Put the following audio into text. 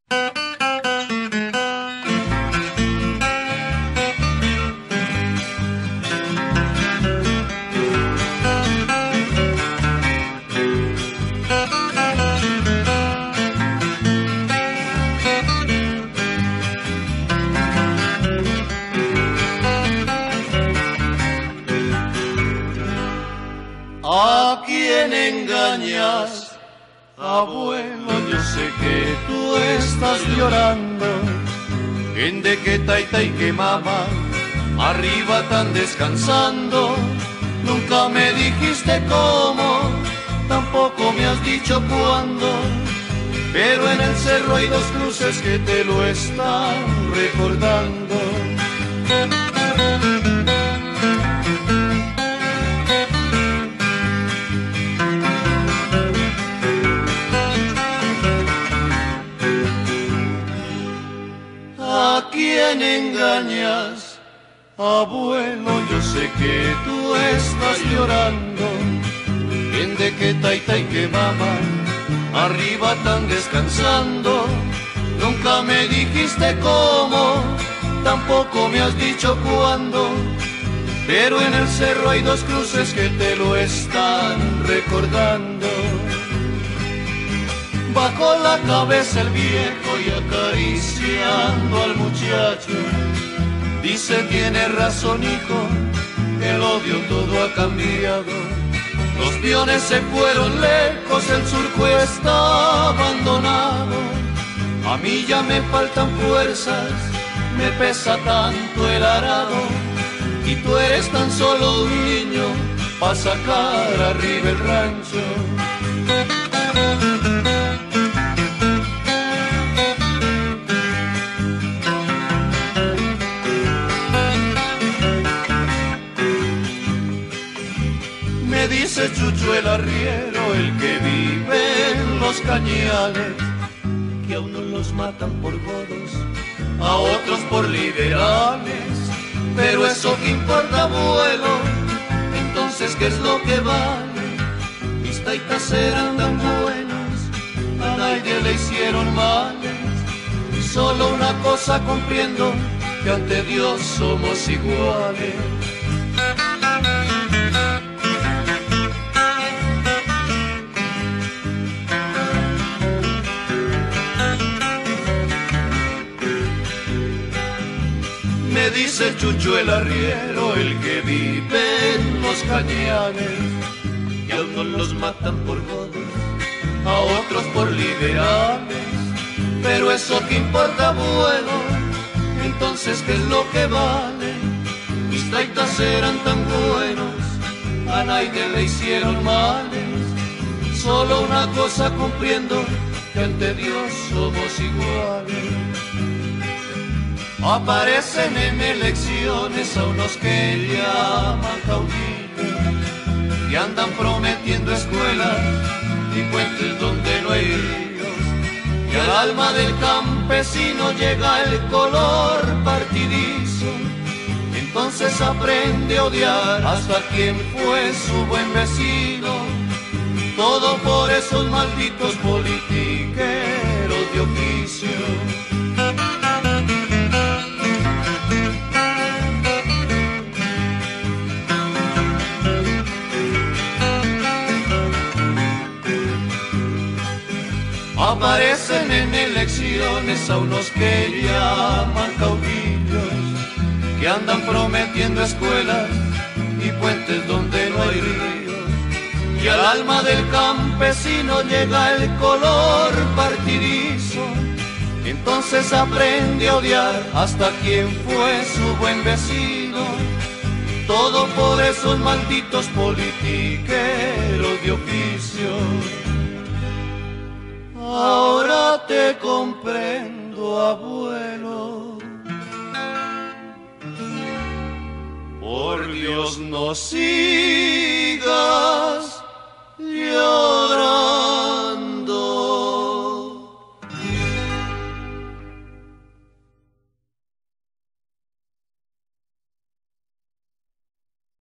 ¿A quién engañas, abuelo? Yo sé que tú estás llorando. En de que taita y que mamá arriba tan descansando. Nunca me dijiste cómo, tampoco me has dicho cuándo. Pero en el cerro hay dos cruces que te lo están recordando. ¿A quién engañas, abuelo? Yo sé que tú estás llorando. En de que taita y que mamá arriba tan descansando. Nunca me dijiste cómo, tampoco me has dicho cuándo. Pero en el cerro hay dos cruces que te lo están recordando. Bajó la cabeza el viejo y acariciando al muchacho dice: tiene razón, hijo, el odio todo ha cambiado. Los peones se fueron lejos, el surco está abandonado. A mí ya me faltan fuerzas, me pesa tanto el arado. Y tú eres tan solo un niño pa' sacar arriba el rancho. Me dice Chucho el arriero, el que vive en los cañales, que a unos los matan por godos, a otros por liberales. Pero eso que importa, abuelo, entonces ¿qué es lo que vale? Mis taitas eran tan buenos, a nadie le hicieron males. Y solo una cosa comprendo, que ante Dios somos iguales. Me dice Chucho el arriero, el que vive en los cañanes, que a unos los matan por godos, a otros por liberales. Pero eso que importa, abuelo, entonces ¿qué es lo que vale? Mis taitas eran tan buenos, a nadie le hicieron males. Solo una cosa comprendo, que ante Dios somos iguales. Aparecen en elecciones a unos que llaman caudillos y andan prometiendo escuelas y puentes donde no hay ríos. Y al alma del campesino llega el color partidizo. Entonces aprende a odiar hasta quien fue su buen vecino. Todo por esos malditos politiqueros de oficio. Aparecen en elecciones a unos que llaman caudillos, que andan prometiendo escuelas y puentes donde no hay ríos. Y al alma del campesino llega el color partidizo. Entonces aprende a odiar hasta quien fue su buen vecino. Todo por esos malditos politiqueros de oficio. Ahora te comprendo, abuelo. Por Dios no sirve